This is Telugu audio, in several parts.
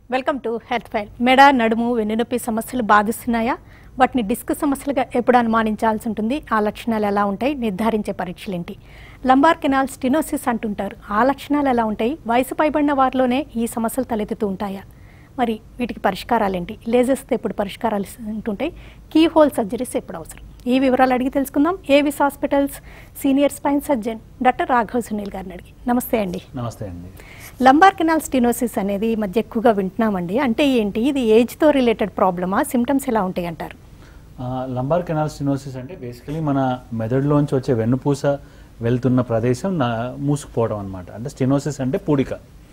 Welcome to health file. మెడ నడుము వెన్నునొప్పి సమస్యలు బాధిస్తున్నాయా? వాటిని డిస్క్ సమస్యలుగా ఎప్పుడు అనుమానించాల్సి ఉంటుంది? ఆ లక్షణాలు ఎలా ఉంటాయి? నిర్ధారించే పరీక్షలేంటి? లంబార్ కెనాల్ స్టెనోసిస్ అంటుంటారు. ఆ లక్షణాలు ఎలా ఉంటాయి? వయసు పైబడిన వారిలోనే ఈ సమస్యలు తలెత్తుతూ ఉంటాయా? మరి వీటికి పరిష్కారాలేంటి? లేజర్స్తో ఎప్పుడు పరిష్కారాలు ఉంటుంటాయి? కీ హోల్ సర్జరీస్ ఎప్పుడు అవసరం? ఈ వివరాలు అడిగి తెలుసుకుందాం. Avis hospitals senior spine surgeon doctor Raghav Sunil గారిని అడిగి. నమస్తే అండి. నమస్తే అండి. లంబార్ కెనాల్ స్టెనోసిస్ అనేది ఈ మధ్య ఎక్కువగా వింటున్నామండి. అంటే ఏంటి? ఇది ఏజ్తో రిలేటెడ్ ప్రాబ్లమా? సిమ్టమ్స్ ఎలా ఉంటాయి అంటారు? లంబార్ కెనాల్ స్టెనోసిస్ అంటే బేసికలీ మన మెదడులోంచి వచ్చే వెన్నుపూస వెళ్తున్న ప్రదేశం మూసుకుపోవడం అనమాట. అంటే స్టెనోసిస్ అంటే పూడిక.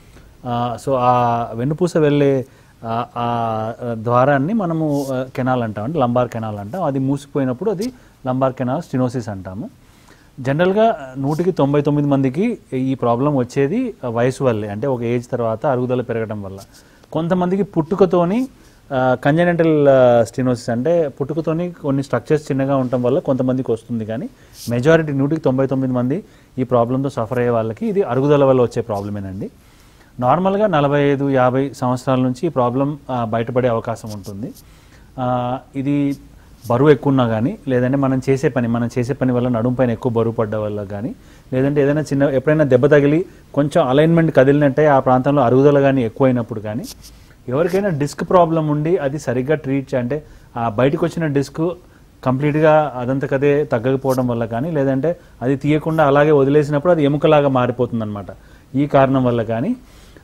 సో ఆ వెన్నుపూస వెళ్ళే ఆ ద్వారాన్ని మనము కెనాల్ అంటాం, అంటే లంబార్ కెనాల్ అంటాం. అది మూసుకుపోయినప్పుడు అది లంబార్ కెనాల్ స్టెనోసిస్ అంటాము. జనరల్గా 199 మందికి ఈ ప్రాబ్లం వచ్చేది వయసు వల్లే, అంటే ఒక ఏజ్ తర్వాత అరుగుదల పెరగడం వల్ల. కొంతమందికి పుట్టుకతోని కంజెనిటల్ స్టెనోసిస్ అంటే పుట్టుకతోని కొన్ని స్ట్రక్చర్స్ చిన్నగా ఉండటం వల్ల కొంతమందికి వస్తుంది, కానీ మెజారిటీ 199 మంది ఈ ప్రాబ్లంతో సఫర్ అయ్యే వాళ్ళకి ఇది అరుగుదల వల్ల వచ్చే ప్రాబ్లమేనండి. నార్మల్గా 45-50 సంవత్సరాల నుంచి ఈ ప్రాబ్లం బయటపడే అవకాశం ఉంటుంది. ఇది బరువు ఎక్కువ ఉన్నా కానీ, లేదంటే మనం చేసే పని వల్ల నడుము పైన ఎక్కువ బరువు పడ్డ వల్ల కానీ, లేదంటే ఏదైనా ఎప్పుడైనా దెబ్బ తగిలి కొంచెం అలైన్మెంట్ కదిలినట్టే ఆ ప్రాంతంలో అరుగుదల కానీ ఎక్కువైనప్పుడు కానీ, ఎవరికైనా డిస్క్ ప్రాబ్లం ఉండి అది సరిగ్గా అంటే ఆ బయటకు వచ్చిన డిస్క్ కంప్లీట్గా అదంతకదే తగ్గకపోవడం వల్ల కానీ, లేదంటే అది తీయకుండా అలాగే వదిలేసినప్పుడు అది ఎముకలాగా మారిపోతుంది అనమాట. ఈ కారణం వల్ల కానీ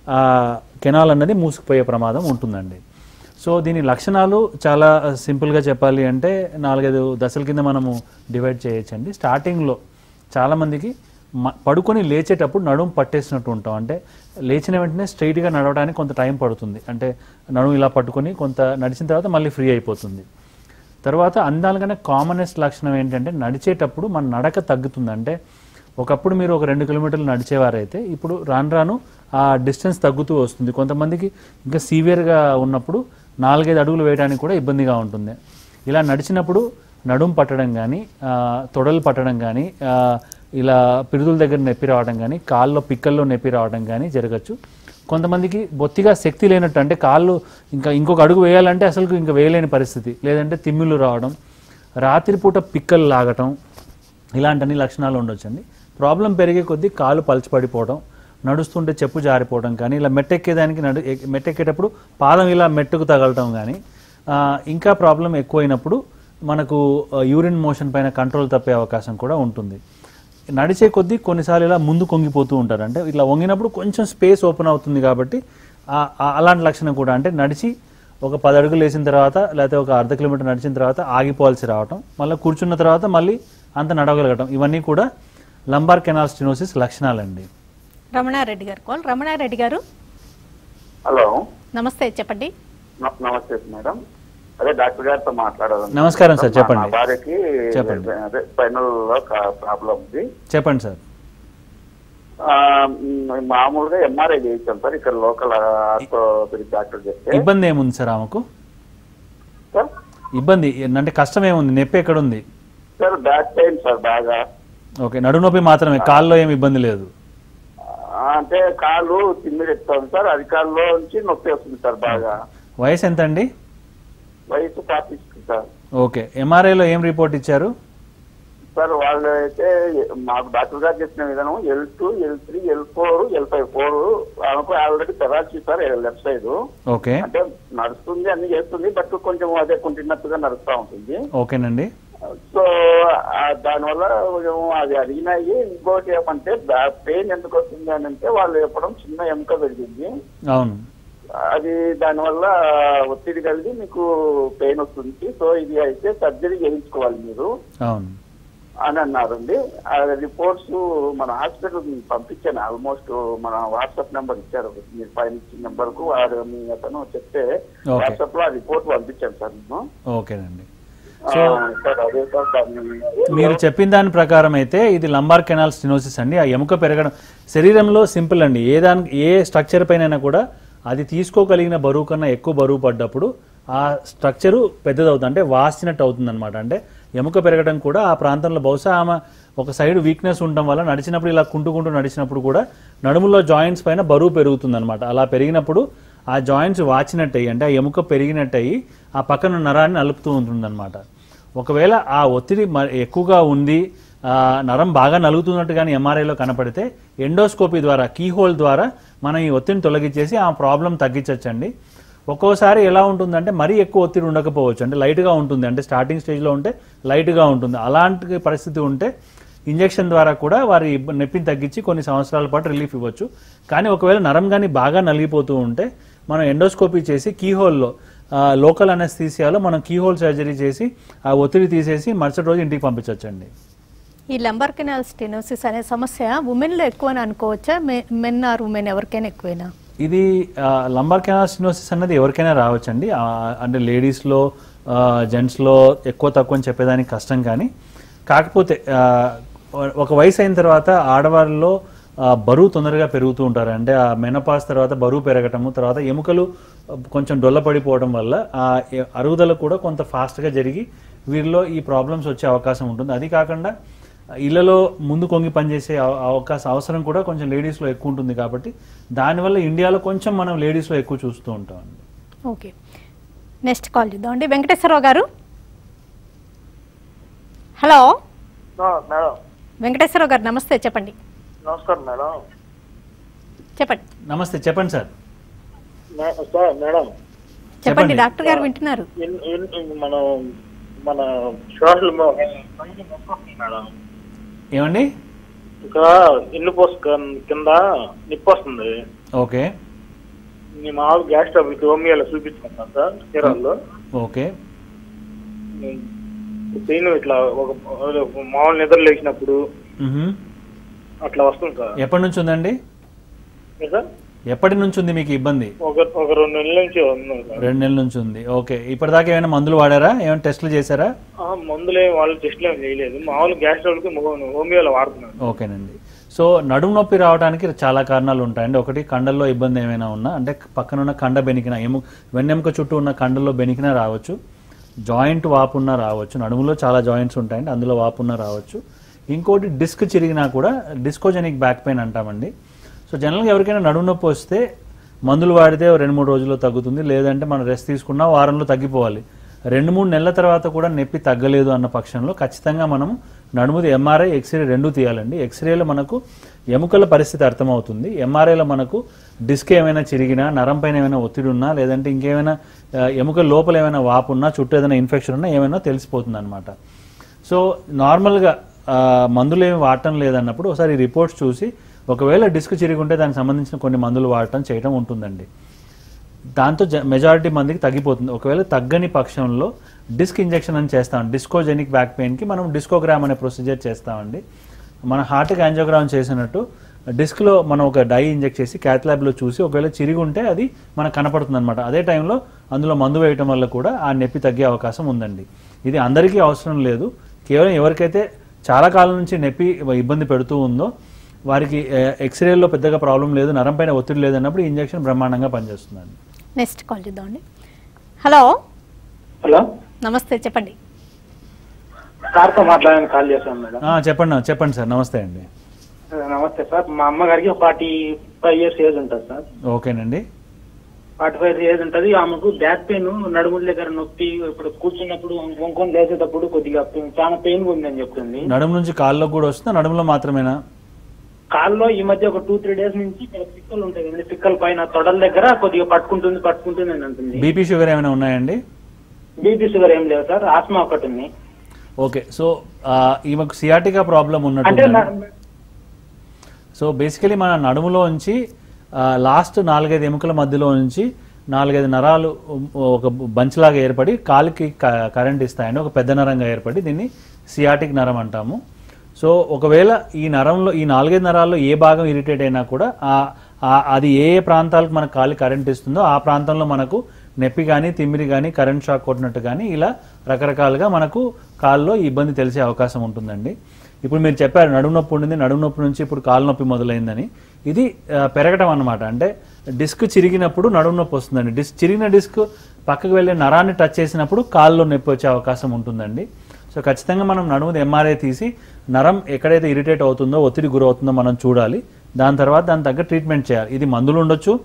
కెనాల్ అన్నది మూసుకుపోయే ప్రమాదం ఉంటుందండి. సో దీని లక్షణాలు చాలా సింపుల్గా చెప్పాలి అంటే 4-5 దశల కింద మనము డివైడ్ చేయొచ్చండి. స్టార్టింగ్లో చాలామందికి పడుకొని లేచేటప్పుడు నడుము పట్టేసినట్టు ఉంటాం. అంటే లేచిన వెంటనే స్ట్రైట్గా నడవడానికి కొంత టైం పడుతుంది. అంటే నడుము ఇలా పట్టుకొని కొంత నడిచిన తర్వాత మళ్ళీ ఫ్రీ అయిపోతుంది. తర్వాత అందాలుగానే కామనెస్ట్ లక్షణం ఏంటంటే నడిచేటప్పుడు మన నడక తగ్గుతుంది. అంటే ఒకప్పుడు మీరు ఒక 2 కిలోమీటర్లు నడిచేవారైతే ఇప్పుడు రాను ఆ డిస్టెన్స్ తగ్గుతూ వస్తుంది. కొంతమందికి ఇంకా సీవియర్గా ఉన్నప్పుడు 4-5 అడుగులు వేయడానికి కూడా ఇబ్బందిగా ఉంటుంది. ఇలా నడిచినప్పుడు నడుము పట్టడం కానీ, తొడలు పట్టడం కానీ, ఇలా పిరుదుల దగ్గర నొప్పి రావడం కానీ, కాళ్ళలో పిక్కల్లో నొప్పి రావడం కానీ జరగచ్చు. కొంతమందికి బొత్తిగా శక్తి లేనట్టు, అంటే కాళ్ళు ఇంకొక అడుగు వేయాలంటే అసలు ఇంకా వేయలేని పరిస్థితి, లేదంటే తిమ్మిళ్ళు రావడం, రాత్రిపూట పిక్కలు లాగటం, ఇలాంటి అన్ని లక్షణాలు ఉండొచ్చండి. ప్రాబ్లం పెరిగే కొద్దీ కాలు పలచపడిపోవడం, నడుస్తుంటే చెప్పు జారిపోవడం కానీ, ఇలా మెట్టెక్కేదానికి మెట్టెక్కేటప్పుడు పాదం ఇలా మెట్టుకు తగలటం కానీ, ఇంకా ప్రాబ్లం ఎక్కువైనప్పుడు మనకు యూరిన్ మోషన్ పైన కంట్రోల్ తప్పే అవకాశం కూడా ఉంటుంది. నడిచే కొద్దీ కొన్నిసార్లు ఇలా ముందు కొంగిపోతూ ఉంటారు. అంటే ఇట్లా వంగినప్పుడు కొంచెం స్పేస్ ఓపెన్ అవుతుంది కాబట్టి అలాంటి లక్షణం కూడా, అంటే నడిచి ఒక 10 అడుగులు వేసిన తర్వాత లేకపోతే ఒక అర్ధ కిలోమీటర్ నడిచిన తర్వాత ఆగిపోవాల్సి రావటం, మళ్ళీ కూర్చున్న తర్వాత మళ్ళీ అంత నడవగలగటం, ఇవన్నీ కూడా లంబార్ కెనాల్ స్టెనోసిస్ లక్షణాలండి. రమణారెడ్డి గారు కాల్. రమణారెడ్డి గారు, హలో, నమస్తే, చెప్పండి. నమస్తే మేడం. అదే డాక్టర్ గారితో మాట్లాడాలి. నమస్కారం సార్, చెప్పండి. మా భార్యకి అదే స్పైనల్ లో ప్రాబ్లం ఉంది. చెప్పండి సార్. మామూలుగా ఎంఆర్ఐ చేయించాం సార్, ఇక్కడ లోకల్ ఆర్థోపెడిక్ డాక్టర్ చెప్తే. ఇబ్బంది ఏముంది సార్ ఆమెకు? సార్ ఇబ్బంది అంటే కష్టం ఏముంది? నొప్పి ఎక్కడ ఉంది సార్? బ్యాక్ పెయిన్ సార్ బాగా. ఓకే, నడుము నొప్పి మాత్రమే, కాల్లో ఏమి ఇబ్బంది లేదు? అంటే కాళ్ళు తిమ్మిడి ఎత్తాం సార్, అది కాళ్ళలో నుంచి నొప్పి వస్తుంది సార్ బాగా. వయసు ఎంత అండి? వయసు 40 సార్. ఓకే, ఎంఆర్ఐలో ఏం రిపోర్ట్ ఇచ్చారు సార్? వాళ్ళు అయితే మాకు డాక్టర్ గారు చెప్పిన విధానం L2, L3, L4, L5 ఆమెకు already paralysis sir left side. Okay, అంటే నడుస్తుంది, అన్ని చేస్తుంది, బట్ కొంచెం అదే కుంటున్నట్టుగా నడుస్తూ ఉంటుంది. ఓకేనండి. సో దానివల్ల అది అడిగినాయి. ఇంకోటి ఏమంటే పెయిన్ ఎందుకు వస్తుంది అని అంటే వాళ్ళు చెప్పడం చిన్న ఎముక పెరిగింది. అవును, అది దానివల్ల ఒత్తిడి కలిగి మీకు పెయిన్ వస్తుంది. సో ఇది అయితే సర్జరీ చేయించుకోవాలి మీరు అవును అని అన్నారండి. ఆ రిపోర్ట్స్ మన హాస్పిటల్ పంపించాను. ఆల్మోస్ట్ మన వాట్సాప్ నెంబర్ ఇచ్చారు, మీరు పైన ఇచ్చిన నెంబర్ కు మీ అతను చెప్తే వాట్సాప్ లో ఆ రిపోర్ట్ పంపించాను సార్ నేను. ఓకేనండి. సో మీరు చెప్పిన దాని ప్రకారం అయితే ఇది లంబార్ కెనాల్ స్టెనోసిస్ అండి. ఆ ఎముక పెరగడం శరీరంలో సింపుల్ అండి. ఏ స్ట్రక్చర్ పైన కూడా అది తీసుకోగలిగిన బరువు కన్నా ఎక్కువ బరువు పడ్డప్పుడు ఆ స్ట్రక్చరు పెద్దదవుతుంది, అంటే వాసినట్టు అవుతుంది అనమాట. అంటే ఎముక పెరగడం కూడా ఆ ప్రాంతంలో బహుశా ఆమె ఒక సైడ్ వీక్నెస్ ఉండడం వల్ల నడిచినప్పుడు ఇలా కుంటూ నడిచినప్పుడు కూడా నడుములో జాయింట్స్ పైన బరువు పెరుగుతుంది అనమాట. అలా పెరిగినప్పుడు ఆ జాయింట్స్ వాచినట్టయి అంటే ఆ ఎముక పెరిగినట్టయి ఆ పక్కన నరాన్ని నలుపుతూ ఉంటుందన్నమాట. ఒకవేళ ఆ ఒత్తిడి ఎక్కువగా ఉంది, నరం బాగా నలుగుతున్నట్టు కానీ ఎంఆర్ఐలో కనపడితే ఎండోస్కోపీ ద్వారా కీహోల్ ద్వారా మనం ఈ ఒత్తిడిని తొలగించేసి ఆ ప్రాబ్లం తగ్గించవచ్చండి. ఒక్కోసారి ఎలా ఉంటుందంటే మరీ ఎక్కువ ఒత్తిడి ఉండకపోవచ్చు, అంటే లైట్గా ఉంటుంది, అంటే స్టార్టింగ్ స్టేజ్లో ఉంటే లైట్గా ఉంటుంది. అలాంటి పరిస్థితి ఉంటే ఇంజెక్షన్ ద్వారా కూడా వారి నొప్పిని తగ్గించి కొన్ని సంవత్సరాల పాటు రిలీఫ్ ఇవ్వచ్చు. కానీ ఒకవేళ నరం కానీ బాగా నలిగిపోతూ ఉంటే మనం ఎండోస్కోపీ చేసి కీహోల్లో లోకల్ అనస్థీసియాలో మనం కీహోల్ సర్జరీ చేసి ఆ ఒత్తిడి తీసేసి మరుసటి రోజు ఇంటికి పంపించవచ్చండి. ఈ లంబార్ కెనాల్ స్టెనోసిస్ అనే సమస్య ఉమెన్లో ఎక్కువ అని అనుకోవచ్చా? మెన్ ఆర్ ఉమెన్ ఎవరికైనా ఎక్కువైనా? ఇది లంబార్ కెనాల్ స్టెనోసిస్ అన్నది ఎవరికైనా రావచ్చండి. అంటే లేడీస్లో జెంట్స్లో ఎక్కువ తక్కువ అని చెప్పేదానికి కష్టం. కానీ కాకపోతే ఒక వయసు అయిన తర్వాత ఆడవారిలో బరువు తొందరగా పెరుగుతూ ఉంటారు. అంటే ఆ మెనపాస్ తర్వాత బరువు పెరగటము, తర్వాత ఎముకలు కొంచెం డొల్లపడిపోవడం వల్ల ఆ అరుగుదల కూడా కొంత ఫాస్ట్గా జరిగి వీరిలో ఈ ప్రాబ్లమ్స్ వచ్చే అవకాశం ఉంటుంది. అది కాకుండా ఇళ్లలో ముందు కొంగి పనిచేసే అవసరం కూడా కొంచెం లేడీస్లో ఎక్కువ ఉంటుంది. కాబట్టి దానివల్ల ఇండియాలో కొంచెం మనం లేడీస్లో ఎక్కువ చూస్తూ ఉంటామండి. ఓకే, నెక్స్ట్ కాల్ చూద్దామండి. వెంకటేశ్వరరావు గారు, హలో. మేడం, వెంకటేశ్వరరావు గారు నమస్తే, చెప్పండి. నమస్కారం మేడం. చెప్పండి. నమస్తే, చెప్పండి సార్. సార్ మేడం చెప్పండి, డాక్టర్ గారు వింటున్నారు. మనం మన సోషల్ మేడం ఏమండి? ఇక్కడ ఇల్లు పోసు కింద నిప్పు వస్తుంది. ఓకే, మీ మామూలు గ్యాస్ ట్రబుల్కి హోమియోలో చూపించుకుంటాను సార్ చీరాల్లో. ఓకే, పెయిన్ ఇట్లా ఒక మామూలు నిద్ర లేచినప్పుడు అట్లా వస్తుంది సార్. ఎప్పటి నుంచి ఉందండి? సార్ ఎప్పటి నుంచి ఉంది మీకు ఇబ్బంది? ఒక 2 నెలల నుంచి ఉంది సార్. 2 నెలల నుంచి ఉంది. ఓకే, ఇప్పటిదాకా ఏమైనా మందులు వాడారా? ఏమైనా టెస్టులు చేశారా? మందులు వాళ్ళు టెస్టులు ఏమి చేయలేదు, మామూలు గ్యాస్ ట్రబుల్కి హోమియోలో వాడుతున్నాను. ఓకేనండి. సో నడుము నొప్పి రావడానికి చాలా కారణాలు ఉంటాయండి. ఒకటి కండల్లో ఇబ్బంది ఏమైనా ఉన్నా, అంటే పక్కనున్న కండ బెనికిన వెన్నెముక చుట్టూ ఉన్న కండల్లో బెనికిన రావచ్చు. జాయింట్ వాపున్నా రావచ్చు. నడుములో చాలా జాయింట్స్ ఉంటాయండి, అందులో వాపున్నా రావచ్చు. ఇంకోటి డిస్క్ చిరిగినా కూడా డిస్కోజెనిక్ బ్యాక్ పెయిన్ అంటామండి. సో జనరల్గా ఎవరికైనా నడుము నొప్పి వస్తే మందులు వాడితే 2-3 రోజుల్లో తగ్గుతుంది, లేదంటే మనం రెస్ట్ తీసుకున్నా వారంలో తగ్గిపోవాలి. 2-3 నెలల తర్వాత కూడా నొప్పి తగ్గలేదు అన్న పక్షంలో ఖచ్చితంగా మనం నడుముది ఎంఆర్ఐ, ఎక్స్రే 2 తీయాలండి. ఎక్స్రేలో మనకు ఎముకల పరిస్థితి అర్థమవుతుంది. ఎంఆర్ఐలో మనకు డిస్క్ ఏమైనా చిరిగినా, నరం పైన ఏమైనా ఒత్తిడి ఉన్నా, లేదంటే ఇంకేమైనా ఎముకల లోపల ఏమైనా వాపు ఉన్నా, చుట్టూ ఏదైనా ఇన్ఫెక్షన్ ఉన్నా ఏమైనా తెలిసిపోతుంది అనమాట. సో నార్మల్గా మందులు ఏమి వాడటం లేదన్నప్పుడు ఒకసారి రిపోర్ట్స్ చూసి ఒకవేళ డిస్క్ చిరిగి ఉంటే దానికి సంబంధించిన కొన్ని మందులు వాడటం చేయడం ఉంటుందండి. దాంతో మెజారిటీ మందికి తగ్గిపోతుంది. ఒకవేళ తగ్గని పక్షంలో డిస్క్ ఇంజెక్షన్ అని చేస్తాం. డిస్కోజెనిక్ బ్యాక్ పెయిన్కి మనం డిస్కోగ్రామ్ అనే ప్రొసీజర్ చేస్తామండి. మన హార్ట్కి యాంజియోగ్రామ్ చేసినట్టు డిస్క్లో మనం ఒక డై ఇంజెక్ట్ చేసి క్యాత్ ల్యాబ్లో చూసి ఒకవేళ చిరిగి ఉంటే అది మనకు కనపడుతుంది అనమాట. అదే టైంలో అందులో మందు వేయటం వల్ల కూడా ఆ నొప్పి తగ్గే అవకాశం ఉందండి. ఇది అందరికీ అవసరం లేదు, కేవలం ఎవరికైతే చాలా కాలం నుంచి నొప్పి ఇబ్బంది పెడుతూ ఉందో వారికి ఎక్స్రేల్లో పెద్దగా ప్రాబ్లం లేదు, నరం పైన ఒత్తిడి లేదన్నప్పుడు ఇంజెక్షన్ బ్రహ్మాండంగా పనిచేస్తుందండి. నెక్స్ట్ కాల్ చూద్దామండి. హలో. హలో, నమస్తే, చెప్పండి. సార్తో మాట్లాడాలని కాల్ చేశాను మేడం. చెప్పండి సార్. నమస్తే అండి. నమస్తే సార్, మా అమ్మగారికి 45 ఇయర్స్ ఏజ్ ఉంటుంది సార్. ఓకేనండి. 45 ఏజ్ ఉంటుంది. ఆమెకు బ్యాక్ పెయిన్, నడుముల దగ్గర నొప్పి, ఇప్పుడు కూర్చున్నప్పుడు వంకొని లేచేటప్పుడు కొద్దిగా చాలా పెయిన్ ఉందని చెప్తుంది. నడుము నుంచి కాల్లో కూడా వస్తుందా? నడుములో మాత్రమేనా? కాల్లో ఈ మధ్య ఒక 2-3 డేస్ నుంచి పిక్కలు ఉంటాయి కదండి, పిక్కల పైన తొడల దగ్గర కొద్దిగా పట్టుకుంటుంది అని అంటుంది. బీపీ షుగర్ ఏమైనా ఉన్నాయండి? బీపీ షుగర్ ఏం లేదు సార్, ఆస్మా ఒకటి ఉంది. ఓకే, సో ఈమెకు సియాటికా ప్రాబ్లం ఉన్నట్టు. సో బేసికలీ మన నడుములో నుంచి లాస్ట్ 4-5 ఎముకల మధ్యలో నుంచి 4-5 నరాలు ఒక బంచ్లాగా ఏర్పడి కాలుకి కరెంట్ ఇస్తాయండి, ఒక పెద్ద నరంగా ఏర్పడి దీన్ని సియాటిక్ నరం అంటాము. సో ఒకవేళ ఈ నరంలో ఈ 4-5 నరాల్లో ఏ భాగం ఇరిటేట్ అయినా కూడా అది ఏ ప్రాంతాలకు మన కాలు కరెంట్ ఇస్తుందో ఆ ప్రాంతంలో మనకు నొప్పి కానీ, తిమ్మిరి కానీ, కరెంట్ షాక్ కొట్టినట్టు కానీ ఇలా రకరకాలుగా మనకు కాల్లో ఇబ్బంది తెలిసే అవకాశం ఉంటుందండి. ఇప్పుడు మీరు చెప్పారు నడుము నొప్పి ఉండింది, నడుము నొప్పి నుంచి ఇప్పుడు కాలు నొప్పి మొదలైందని. ఇది పెరగటం అన్నమాట. అంటే డిస్క్ చిరిగినప్పుడు నడుము నొప్పి వస్తుందండి. చిరిగిన డిస్క్ పక్కకు వెళ్ళే నరాన్ని టచ్ చేసినప్పుడు కాల్లో నొప్పి వచ్చే అవకాశం ఉంటుందండి. సో ఖచ్చితంగా మనం నడుముది ఎంఆర్ఐ తీసి నరం ఎక్కడైతే ఇరిటేట్ అవుతుందో, ఒత్తిడి గురవుతుందో మనం చూడాలి. దాని తర్వాత దాని తగ్గ ట్రీట్మెంట్ చేయాలి. ఇది మందులు ఉండొచ్చు,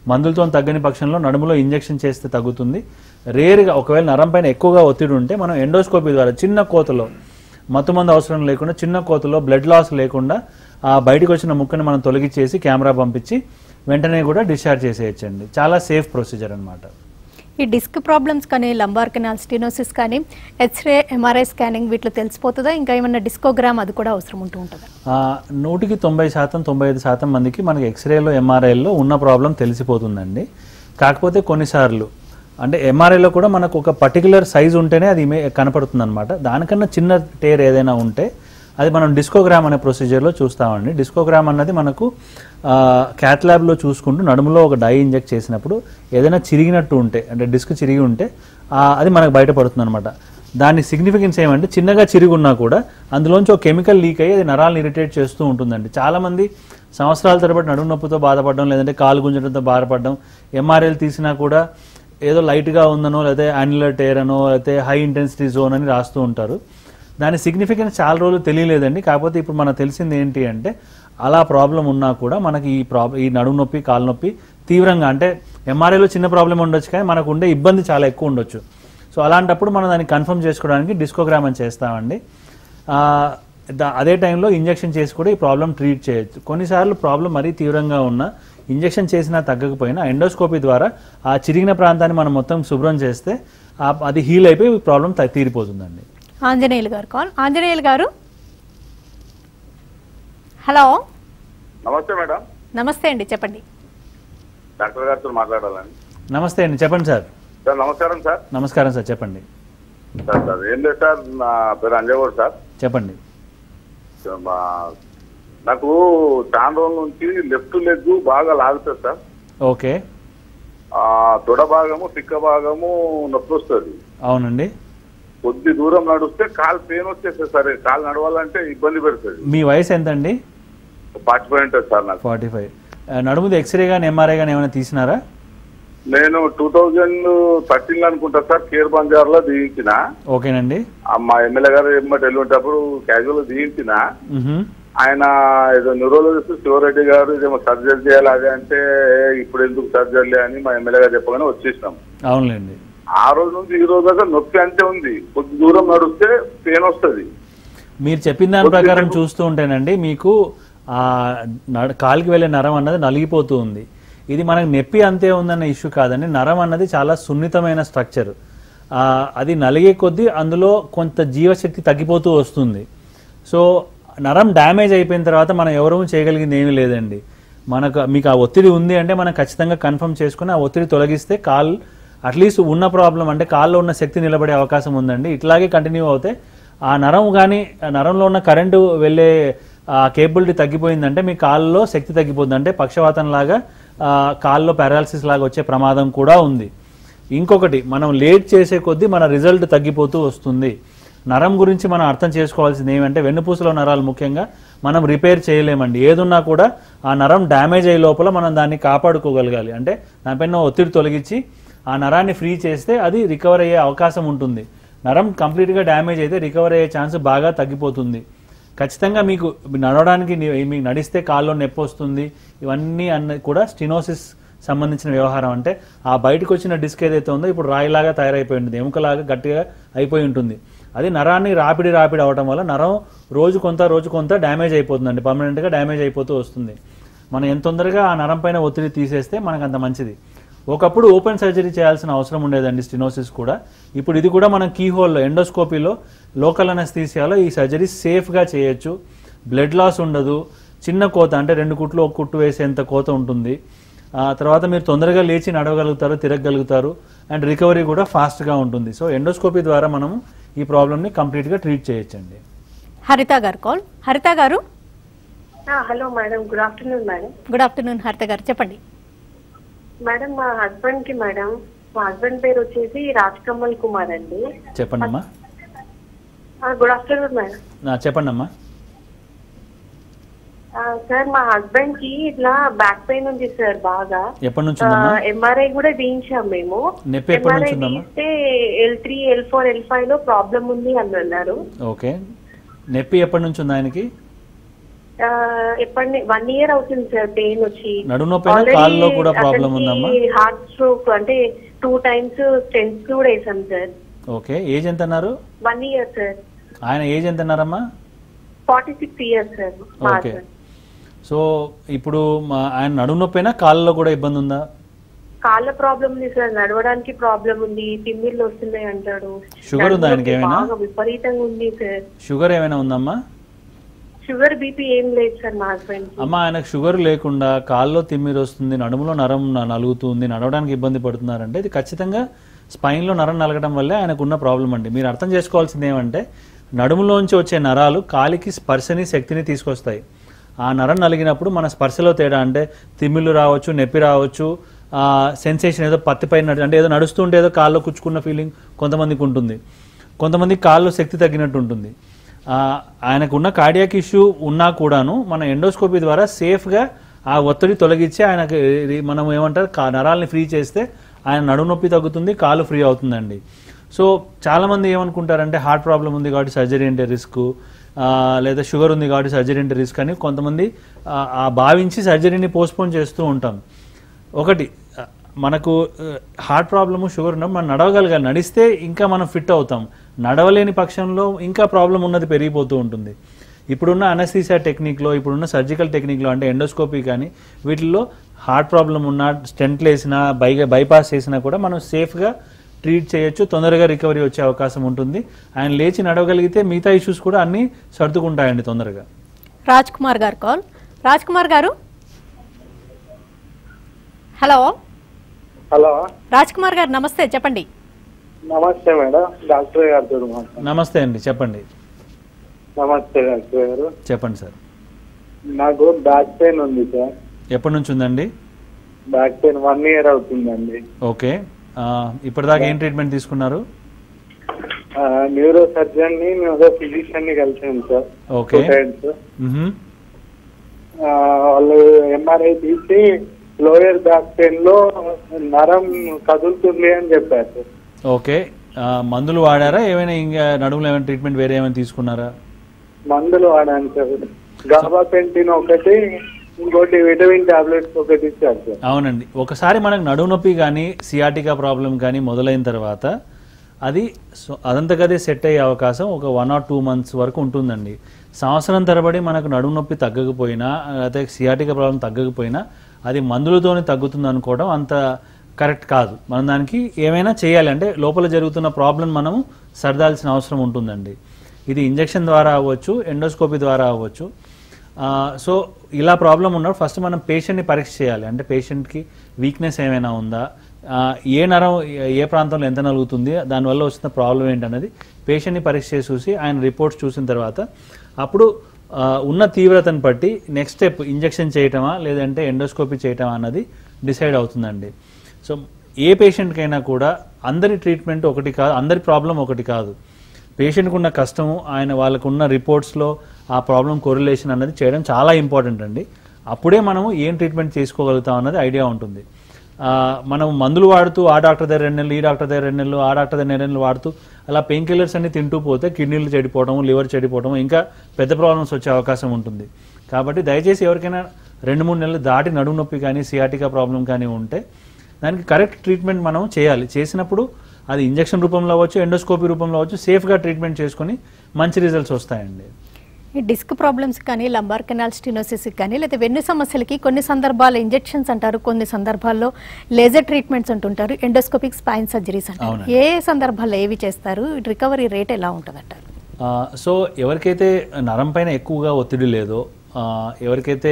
మందులతో తగ్గని పక్షంలో నడుములో ఇంజెక్షన్ చేస్తే తగ్గుతుంది. రేర్గా ఒకవేళ నరం పైన ఎక్కువగా ఒత్తిడి ఉంటే మనం ఎండోస్కోపీ ద్వారా చిన్న కోతలో, మత్తుమందు అవసరం లేకుండా చిన్న కోతలో బ్లడ్ లాస్ లేకుండా ఆ బయటకు వచ్చిన ముక్కని మనం తొలగించేసి కెమెరా పంపించి వెంటనే కూడా డిశ్చార్జ్ చేసేయచ్చండి. చాలా సేఫ్ ప్రొసీజర్ అన్నమాట. ఈ డిస్క్ ప్రాబ్లమ్స్ కానీ, లంబార్ కెనాల్ స్టెనోసిస్ కానీ ఎక్స్రే, ఎంఆర్ఐ స్కానింగ్ వీటిలో తెలిసిపోతుందా? ఇంకా ఏమన్నా డిస్కోగ్రామ్ అది కూడా అవసరం ఉంటుందా? 100కి 90%, 95% మందికి మనకి ఎక్స్రేలో, ఎంఆర్ఐలో ఉన్న ప్రాబ్లం తెలిసిపోతుందండి. కాకపోతే కొన్నిసార్లు అంటే ఎంఆర్ఐలో కూడా మనకు ఒక పర్టికులర్ సైజ్ ఉంటేనే అది కనపడుతుంది అనమాట. దానికన్నా చిన్న టేర్ ఏదైనా ఉంటే అది మనం డిస్కోగ్రామ్ అనే ప్రొసీజర్లో చూస్తామండి. డిస్కోగ్రామ్ అన్నది మనకు క్యాత్ ల్యాబ్లో చూసుకుంటూ నడుములో ఒక డై ఇంజెక్ట్ చేసినప్పుడు ఏదైనా చిరిగినట్టు ఉంటే, అంటే డిస్క్ చిరిగి ఉంటే అది మనకు బయటపడుతుంది అనమాట. దాని సిగ్నిఫికెన్స్ ఏమంటే చిన్నగా చిరిగి ఉన్నా కూడా అందులోంచి ఒక కెమికల్ లీక్ అయ్యి అది నరాలను ఇరిటేట్ చేస్తూ ఉంటుందండి. చాలామంది సంవత్సరాల తరబడి నడుము నొప్పితో బాధపడడం, లేదంటే కాలు గుంజడంతో బాధపడడం, ఎంఆర్ఐలు తీసినా కూడా ఏదో లైట్గా ఉందనో, లేకపోతే యాన్యులర్ టేర్ అనో, లేకపోతే హై ఇంటెన్సిటీ జోన్ అని రాస్తూ ఉంటారు. దాని సిగ్నిఫికెన్స్ చాలా రోజులు తెలియలేదండి. కాకపోతే ఇప్పుడు మనకు తెలిసింది ఏంటి అంటే అలా ప్రాబ్లం ఉన్నా కూడా మనకి ఈ నడుము నొప్పి, కాలు నొప్పి తీవ్రంగా, అంటే ఎంఆర్ఐలో చిన్న ప్రాబ్లం ఉండొచ్చు కానీ మనకు ఉండే ఇబ్బంది చాలా ఎక్కువ ఉండొచ్చు. సో అలాంటప్పుడు మనం దాన్ని కన్ఫర్మ్ చేసుకోవడానికి డిస్కోగ్రామ్ అని చేస్తామండి. అదే టైంలో ఇంజెక్షన్ చేసి కూడా ఈ ప్రాబ్లం ట్రీట్ చేయొచ్చు. కొన్నిసార్లు ప్రాబ్లం మరీ తీవ్రంగా ఉన్నా ఇంజెక్షన్ చేసినా తగ్గకపోయినా ఎండోస్కోపీ ద్వారా ఆ చిరిగిన ప్రాంతాన్ని మనం మొత్తం శుభ్రం చేస్తే అది హీల్ అయిపోయి ప్రాబ్లం తీరిపోతుందండి. ఆంజనేయులు గారు కాల్. ఆంజనేయులు గారు, హలో. నమస్తే మేడం. నమస్తే అండి, చెప్పండి. డాక్టర్ గారితో మాట్లాడాలండి. నమస్తే అండి, చెప్పండి సార్. సార్ నమస్కారం సార్. నమస్కారం సార్, చెప్పండి. సార్ ఏం లేదు సార్, నా పేరు అంజగౌడ్ సార్. చెప్పండి. నాకు చాలా రోజుల నుంచి లెఫ్ట్ లెగ్ బాగా లాగుతుంది సార్. ఓకే. తొడ భాగము, పిక్క భాగము నొప్పి వస్తుంది. అవునండి. కొద్ది దూరం నడుస్తే కాలు పెయిన్ వచ్చేస్తుంది సార్. కాలు నడవాలంటే ఇబ్బంది పెడుతుంది. మీ వయసు ఎంతండి? 45 ఉంటుంది సార్ నాకు. 45. నడుముది ఎక్స్రే కానీ, ఎంఆర్ఐ కానీ ఏమైనా తీసినారా? నేను 2013 అనుకుంటా సార్, కేర్ బంజార్లో దిగించిన. ఓకేనండి. మా ఎమ్మెల్యే గారు ఎమ్మటి వెళ్ళేటప్పుడు క్యాజువల్ దిగించిన. ఆయన ఏదో న్యూరాలజిస్ట్ శివరెడ్డి గారు ఇదేమో సర్జరీ చేయాలి అదే అంటే, ఇప్పుడు ఎందుకు సర్జరీ అని మా ఎమ్మెల్యే గారు చెప్పగానే వచ్చేసినాం. అవునులేండి. ఆ రోజు నుంచి ఈ రోజు దాకా నొప్పి అంతే ఉంది. కొద్ది దూరం నడిస్తే పెయిన్ వస్తుంది. మీరు చెప్పిన దాని ప్రకారం చూస్తూ ఉంటేనండి మీకు కాలికి వెళ్ళే నరం అన్నది నలిగిపోతూ ఉంది. ఇది మనకు నొప్పి అంతే ఉందన్న ఇష్యూ కాదండి. నరం అన్నది చాలా సున్నితమైన స్ట్రక్చర్. అది నలిగే కొద్దీ అందులో కొంత జీవశక్తి తగ్గిపోతూ వస్తుంది. సో నరం డ్యామేజ్ అయిపోయిన తర్వాత మనం ఎవరూ చేయగలిగింది ఏమీ లేదండి. మీకు ఆ ఒత్తిడి ఉంది అంటే మనం ఖచ్చితంగా కన్ఫర్మ్ చేసుకుని ఆ ఒత్తిడి తొలగిస్తే కాలు అట్లీస్ట్ ఉన్న ప్రాబ్లం, అంటే కాల్లో ఉన్న శక్తి నిలబడే అవకాశం ఉందండి. ఇట్లాగే కంటిన్యూ అవుతే ఆ నరం కానీ నరంలో ఉన్న కరెంటు వెళ్ళే కేబిలిటీ తగ్గిపోయిందంటే మీ కాల్లో శక్తి తగ్గిపోతుంది. అంటే పక్షవాతం లాగా కాల్లో పారాలసిస్ లాగా వచ్చే ప్రమాదం కూడా ఉంది. ఇంకొకటి, మనం లేట్ చేసే కొద్దీ మన రిజల్ట్ తగ్గిపోతూ వస్తుంది. నరం గురించి మనం అర్థం చేసుకోవాల్సింది ఏమంటే వెన్నుపూసలో నరాలు ముఖ్యంగా మనం రిపేర్ చేయలేమండి. ఏదున్నా కూడా ఆ నరం డ్యామేజ్ అయ్యే లోపల మనం దాన్ని కాపాడుకోగలగాలి. అంటే దానిపైన ఒత్తిడి తొలగించి ఆ నరాన్ని ఫ్రీ చేస్తే అది రికవర్ అయ్యే అవకాశం ఉంటుంది. నరం కంప్లీట్గా డ్యామేజ్ అయితే రికవర్ అయ్యే ఛాన్స్ బాగా తగ్గిపోతుంది. ఖచ్చితంగా మీకు నడవడానికి, మీకు నడిస్తే కాల్లో నొప్పి వస్తుంది, ఇవన్నీ కూడా స్టెనోసిస్ సంబంధించిన వ్యవహారం. అంటే ఆ బయటకు వచ్చిన డిస్క్ ఏదైతే ఉందో ఇప్పుడు రాయిలాగా తయారైపోయి ఉంటుంది, ఎముకలాగా గట్టిగా అయిపోయి ఉంటుంది. అది నరాన్ని రాపిడి అవడం వల్ల నరం రోజు కొంత డ్యామేజ్ అయిపోతుందండి, పర్మనెంట్గా డ్యామేజ్ అయిపోతూ వస్తుంది. మనం ఎంత తొందరగా ఆ నరం పైన ఒత్తిడి తీసేస్తే మనకు అంత మంచిది. ఒకప్పుడు ఓపెన్ సర్జరీ చేయాల్సిన అవసరం ఉండేదండి స్టెనోసిస్ కూడా. ఇప్పుడు ఇది కూడా మనం కీహోల్లో, ఎండోస్కోపీలో, లోకల్ అనస్థీసియాలో ఈ సర్జరీ సేఫ్గా చేయొచ్చు. బ్లడ్ లాస్ ఉండదు. చిన్న కోత, అంటే 2 కుట్లు 1 కుట్టు వేసేంత కోత ఉంటుంది. తర్వాత మీరు తొందరగా లేచి నడవగలుగుతారు, తిరగగలుగుతారు, అండ్ రికవరీ కూడా ఫాస్ట్గా ఉంటుంది. సో ఎండోస్కోపీ ద్వారా మనము ఈ ప్రాబ్లమ్ని కంప్లీట్గా ట్రీట్ చేయొచ్చండి. హరిత గారు కాల్. హరిత గారు, hello madam, good afternoon madam. Good afternoon Haritha గారు, చెప్పండి. మేడం మా హస్బెండ్ కి మేడం, మా హస్బెండ్ పేరు వచ్చేసి రాజ్ కమల్ కుమార్ అండి. చెప్పండి అమ్మా. Good afternoon madam. చెప్పండి అమ్మా. సార్ మా హస్బెండ్ కి ఇట్లా బ్యాక్ పెయిన్ ఉంది సార్ బాగా. ఎప్పటి నుంచి? ఎంఆర్ఐ కూడా తీయించాం మేము. ఎంఆర్ఐ తీస్తే L3, L4, L5 లో ప్రాబ్లం ఉంది అని అన్నారు. ఓకే. నొప్పి ఎప్పటి నుంచి ఉంది ఆయనకి? ఎప్పటి 1 year అవుతుంది సార్ పెయిన్ వచ్చి. నడుము నొప్పి కాల్లో కూడా ప్రాబ్లం ఉందమ్మా? హార్ట్ స్ట్రోక్ అంటే 2 times స్టెంట్స్ కూడా వేసాం సార్. ఓకే, ఏజ్ ఎంత అన్నారు? 1 year సార్. ఆయన ఏజ్ ఎంత అన్నారమ్మా? 46 years సార్. ఓకే, సో ఇప్పుడు ఆయన నడుము నొప్పినా కాళ్ళలో కూడా ఇబ్బంది ఉందా? కాళ్ళ ప్రాబ్లం ఉంది సార్, నడవడానికి ప్రాబ్లం ఉంది, తిమ్మిర్లు వస్తున్నాయి అంటాడు. షుగర్ ఉందా ఆయనకి ఏమైనా? విపరీతంగా ఉంది సార్. షుగర్ ఏమైనా ఉందమ్మా? షుగర్ బీపీ ఏం లేదు సార్ మా హస్బెండ్. అమ్మ, ఆయనకు షుగర్ లేకుండా కాల్లో తిమ్మిరి వస్తుంది, నడుములో నరం నలుగుతుంది, నడవడానికి ఇబ్బంది పడుతున్నారంటే ఇది ఖచ్చితంగా స్పైన్లో నరం నలగడం వల్లే ఆయనకు ఉన్న ప్రాబ్లం అండి. మీరు అర్థం చేసుకోవాల్సింది ఏమంటే నడుములోంచి వచ్చే నరాలు కాలికి స్పర్శని శక్తిని తీసుకొస్తాయి. ఆ నరం నలిగినప్పుడు మన స్పర్శలో తేడా అంటే తిమ్మిళ్ళు రావచ్చు, నొప్పి రావచ్చు, సెన్సేషన్ ఏదో పత్తిపైన అంటే ఏదో నడుస్తుంటే ఏదో కాల్లో కుచ్చుకున్న ఫీలింగ్ కొంతమందికి ఉంటుంది, కొంతమందికి కాల్లో శక్తి తగ్గినట్టు ఉంటుంది. ఆయనకున్న కార్డియాక్ ఇష్యూ ఉన్నా కూడాను మన ఎండోస్కోపీ ద్వారా సేఫ్గా ఆ ఒత్తిడి తొలగించి ఆయనకు మనం ఏమంటారు నరాలని ఫ్రీ చేస్తే ఆయన నడుము నొప్పి తగ్గుతుంది, కాలు ఫ్రీ అవుతుందండి. సో చాలామంది ఏమనుకుంటారంటే హార్ట్ ప్రాబ్లం ఉంది కాబట్టి సర్జరీ అంటే రిస్క్, లేదా షుగర్ ఉంది కాబట్టి సర్జరీ అంటే రిస్క్ అని కొంతమంది భావించి సర్జరీని పోస్ట్పోన్ చేస్తూ ఉంటాం. ఒకటి, మనకు హార్ట్ ప్రాబ్లము షుగర్ ఉన్నప్పుడు మనం నడవగలగాలి, నడిస్తే ఇంకా మనం ఫిట్ అవుతాం. నడవలేని పక్షంలో ఇంకా ప్రాబ్లం ఉన్నది పెరిగిపోతూ ఉంటుంది. ఇప్పుడున్న అనస్థీసియా టెక్నిక్లో, ఇప్పుడున్న సర్జికల్ టెక్నిక్లో అంటే ఎండోస్కోపీ కానీ వీటిల్లో హార్ట్ ప్రాబ్లం ఉన్న స్టెంట్లు వేసినా బైపాస్ చేసినా కూడా మనం సేఫ్గా ట్రీట్ చేయొచ్చు, తొందరగా రికవరీ వచ్చే అవకాశం ఉంటుంది. ఆయన లేచి నడవగలిగితే మిగతా ఇష్యూస్ కూడా అన్నీ సర్దుకుంటాయండి తొందరగా. రాజ్ కుమార్ గారు కాల్. రాజ్ కుమార్ గారు, హలో. హలో రాజ్ కుమార్ గారు నమస్తే, చెప్పండి. నమస్తే మేడం, డాక్టర్ గారు. నమస్తే అండి, చెప్పండి. నమస్తే డాక్టర్ గారు. చెప్పండి సార్. నాకు బ్యాక్ పెయిన్ ఉంది సార్. ఎప్పటి నుంచి ఉందండి? బ్యాక్ పెయిన్ 1 year అవుతుందండి. ఓకే, ఇప్పటిదాకా ఏం ట్రీట్మెంట్ తీసుకున్నారు? న్యూరో సర్జన్ ని, న్యూరో ఫిజిషియన్ ని కలిసాను సార్. ఓకే, వాళ్ళు ఎంఆర్ఐ తీసి లోయర్ బ్యాక్ పెయిన్ లో నరం కదులుతుంది అని చెప్పారు సార్. ఓకే, మందులు వాడారా? ఏమైనా ఇంకా నడుములో ఏమైనా ట్రీట్మెంట్ వేరే ఏమైనా తీసుకున్నారా? మందులు వాడాను సార్. గాబాపెంటిన్ ఒకటి, ఇంకోటి విటమిన్ టాబ్లెట్స్ ఒకటి ఇచ్చారు సార్. అవునండి, ఒకసారి మనకు నడుము నొప్పి కానీ సియాటికా ప్రాబ్లం కానీ మొదలైన తర్వాత అది అదంతకదే సెట్ అయ్యే అవకాశం ఒక 1 or 2 months వరకు ఉంటుందండి. సంవత్సరం తరబడి మనకు నడుము నొప్పి తగ్గకపోయినా, లేకపోతే సియాటికా ప్రాబ్లం తగ్గకపోయినా అది మందులతోనే తగ్గుతుంది అనుకోవడం అంత కరెక్ట్ కాదు. మనం దానికి ఏమైనా చేయాలి అంటే లోపల జరుగుతున్న ప్రాబ్లం మనము సర్దాల్సిన అవసరం ఉంటుందండి. ఇది ఇంజెక్షన్ ద్వారా అవ్వచ్చు, ఎండోస్కోపీ ద్వారా అవ్వచ్చు. సో ఇలా ప్రాబ్లం ఉన్నప్పుడు ఫస్ట్ మనం పేషెంట్ని పరీక్ష చేయాలి. అంటే పేషెంట్కి వీక్నెస్ ఏమైనా ఉందా, ఏ నరం ఏ ప్రాంతంలో ఎంత నలుగుతుంది, దానివల్ల వస్తున్న ప్రాబ్లం ఏంటన్నది పేషెంట్ని పరీక్ష చేసి చూసి ఆయన రిపోర్ట్స్ చూసిన తర్వాత అప్పుడు ఉన్న తీవ్రతను బట్టి నెక్స్ట్ స్టెప్ ఇంజెక్షన్ చేయటమా లేదంటే ఎండోస్కోపీ చేయటమా అన్నది డిసైడ్ అవుతుందండి. సో ఏ పేషెంట్కైనా కూడా అందరి ట్రీట్మెంట్ ఒకటి కాదు, అందరి ప్రాబ్లం ఒకటి కాదు. పేషెంట్కి ఉన్న కష్టము, వాళ్ళకున్న రిపోర్ట్స్లో ఆ ప్రాబ్లం కోరిలేషన్ అన్నది చేయడం చాలా ఇంపార్టెంట్ అండి. అప్పుడే మనము ఏం ట్రీట్మెంట్ చేసుకోగలుగుతాం అన్నది ఐడియా ఉంటుంది. మనం మందులు వాడుతూ ఆ డాక్టర్ దగ్గర 2 నెలలు, ఈ డాక్టర్ దగ్గర 2 నెలలు, ఆ డాక్టర్ దగ్గర 2 నెలలు వాడుతూ అలా పెయిన్ కిల్లర్స్ అన్ని తింటూ పోతే కిడ్నీలు చెడిపోవడం, లివర్ చెడిపోవడం, ఇంకా పెద్ద ప్రాబ్లమ్స్ వచ్చే అవకాశం ఉంటుంది. కాబట్టి దయచేసి ఎవరికైనా 2-3 నెలలు దాటి నడుము నొప్పి కానీ సియాటికా ప్రాబ్లం కానీ ఉంటే దానికి కరెక్ట్ ట్రీట్మెంట్ మనం చేయాలి. చేసినప్పుడు అది ఇంజెక్షన్ రూపంలో అవ్వచ్చు, ఎండోస్కోపీ రూపంలో అవ్వచ్చు, సేఫ్గా ట్రీట్మెంట్ చేసుకొని మంచి రిజల్ట్స్ వస్తాయండి. ఈ డిస్క్ ప్రాబ్లమ్స్ కానీ, లంబార్ కెనాల్ స్టెనోసిస్ కానీ, లేదా వెన్ను సమస్యలకి కొన్ని సందర్భాల్లో ఇంజెక్షన్స్ అంటారు, కొన్ని సందర్భాల్లో లేజర్ ట్రీట్మెంట్స్ అంటుంటారు, ఎండోస్కోపిక్ స్పైన్ సర్జరీస్ అంటారు. ఏ సందర్భాల్లో ఏవి చేస్తారు? రికవరీ రేట్ ఎలా ఉంటుంది అంటారు? సో ఎవరికైతే నరం పైన ఎక్కువగా ఒత్తిడి లేదో, ఎవరికైతే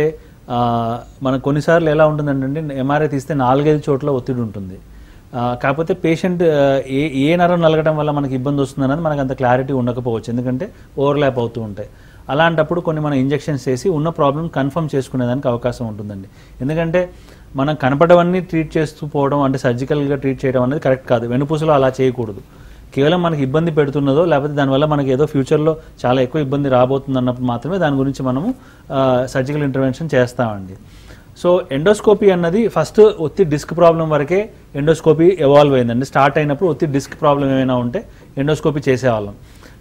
మనకు కొన్నిసార్లు ఎలా ఉంటుందంటే ఎంఆర్ఐ తీస్తే 4-5 చోట్ల ఒత్తిడి ఉంటుంది. కాకపోతే పేషెంట్ ఏ నరం నలగడం వల్ల మనకి ఇబ్బంది వస్తుంది అన్నది మనకు అంత క్లారిటీ ఉండకపోవచ్చు, ఎందుకంటే ఓవర్లాప్ అవుతూ ఉంటాయి. అలాంటప్పుడు కొన్ని మనం ఇంజెక్షన్స్ చేసి ఉన్న ప్రాబ్లం కన్ఫర్మ్ చేసుకునేదానికి అవకాశం ఉంటుందండి. ఎందుకంటే మనం కనపడవన్నీ ట్రీట్ చేస్తూ పోవడం అంటే సర్జికల్గా ట్రీట్ చేయడం అనేది కరెక్ట్ కాదు. వెన్నుపూసలో అలా చేయకూడదు. కేవలం మనకి ఇబ్బంది పెడుతున్నదో లేకపోతే దానివల్ల మనకి ఏదో ఫ్యూచర్లో చాలా ఎక్కువ ఇబ్బంది రాబోతుంది అన్నప్పుడు మాత్రమే దాని గురించి మనము సర్జికల్ ఇంటర్వెన్షన్ చేస్తామండి. సో ఎండోస్కోపీ అన్నది ఫస్ట్ ఒత్తి డిస్క్ ప్రాబ్లం వరకే ఎండోస్కోపీ ఎవాల్వ్ అయిందండి. స్టార్ట్ అయినప్పుడు ఒత్తి డిస్క్ ప్రాబ్లం ఏమైనా ఉంటే ఎండోస్కోపీ చేసేవాళ్ళం.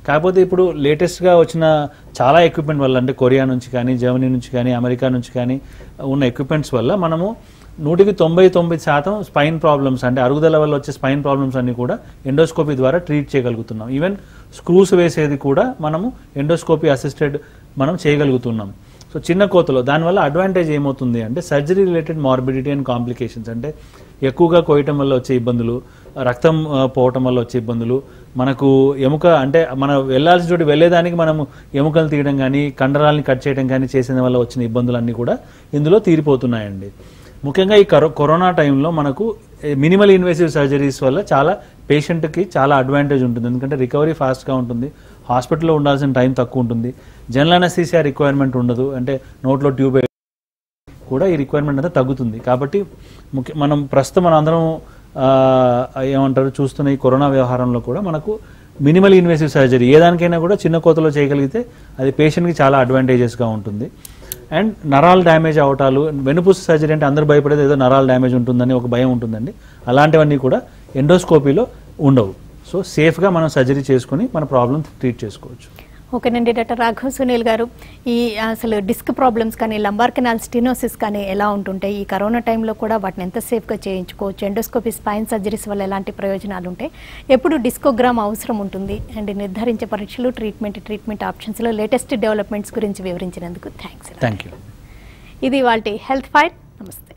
కాకపోతే ఇప్పుడు లేటెస్ట్గా వచ్చిన చాలా ఎక్విప్మెంట్ వల్ల, అంటే కొరియా నుంచి కానీ, జర్మనీ నుంచి కానీ, అమెరికా నుంచి కానీ ఉన్న ఎక్విప్మెంట్స్ వల్ల మనము 99% స్పైన్ ప్రాబ్లమ్స్, అంటే అరుగుదల వల్ల వచ్చే స్పైన్ ప్రాబ్లమ్స్ అన్ని కూడా ఎండోస్కోపీ ద్వారా ట్రీట్ చేయగలుగుతున్నాం. ఈవెన్ స్క్రూస్ వేసేది కూడా మనము ఎండోస్కోపీ అసిస్టెడ్ మనం చేయగలుగుతున్నాం. సో చిన్న కోతలో దానివల్ల అడ్వాంటేజ్ ఏమవుతుంది అంటే surgery related morbidity and complications, అంటే ఎక్కువగా కోయటం వల్ల వచ్చే ఇబ్బందులు, రక్తం పోవటం వల్ల వచ్చే ఇబ్బందులు, మనకు ఎముక అంటే మనం వెళ్ళాల్సిన చోటు వెళ్ళేదానికి మనము ఎముకలు తీయడం కానీ, కండరాలని కట్ చేయడం కానీ చేసిన వల్ల వచ్చిన ఇబ్బందులన్నీ కూడా ఇందులో తీరిపోతున్నాయండి. ముఖ్యంగా ఈ కరోనా టైంలో మనకు మినిమల్ ఇన్వేసివ్ సర్జరీస్ వల్ల చాలా పేషెంట్కి చాలా అడ్వాంటేజ్ ఉంటుంది. ఎందుకంటే రికవరీ ఫాస్ట్గా ఉంటుంది, హాస్పిటల్లో ఉండాల్సిన టైం తక్కువ ఉంటుంది, జనరల్ అనస్థీసియా రిక్వైర్మెంట్ ఉండదు, అంటే నోట్లో ట్యూబ్ కూడా ఈ రిక్వైర్మెంట్ అంతా తగ్గుతుంది. కాబట్టి మనం ప్రస్తుతం మనం అందరం ఏమంటారు చూస్తున్న ఈ కరోనా వ్యవహారంలో కూడా మనకు మినిమల్ ఇన్వేసివ్ సర్జరీ ఏ దానికైనా కూడా చిన్న కోతలో చేయగలిగితే అది పేషెంట్కి చాలా అడ్వాంటేజెస్గా ఉంటుంది. అండ్ నరాలు డ్యామేజ్ అవటాలు, వెన్నుపూస సర్జరీ అంటే అందరూ భయపడేది ఏదో నరాలు డ్యామేజ్ ఉంటుందని ఒక భయం ఉంటుందండి. అలాంటివన్నీ కూడా ఎండోస్కోపీలో ఉండవు. సో సేఫ్గా మనం సర్జరీ చేసుకుని మన ప్రాబ్లమ్ ట్రీట్ చేసుకోవచ్చు. ఓకేనండి. డాక్టర్ రాఘవ్ సునీల్ గారు, ఈ అసలు డిస్క్ ప్రాబ్లమ్స్ కానీ, లంబార్ కెనాల్ స్టెనోసిస్ కానీ ఎలా ఉంటుంటాయి, ఈ కరోనా టైంలో కూడా వాటిని ఎంత సేఫ్గా చేయించుకోవచ్చు, ఎండోస్కోపీ స్పైన్ సర్జరీస్ వల్ల ఎలాంటి ప్రయోజనాలు ఉంటాయి, ఎప్పుడు డిస్కోగ్రామ్ అవసరం ఉంటుంది, అండ్ నిర్ధారించే పరీక్షలు, ట్రీట్మెంట్ ఆప్షన్స్లో లేటెస్ట్ డెవలప్మెంట్స్ గురించి వివరించినందుకు థ్యాంక్స్. Thank you. ఇది వాటి హెల్త్ ఫైట్. నమస్తే.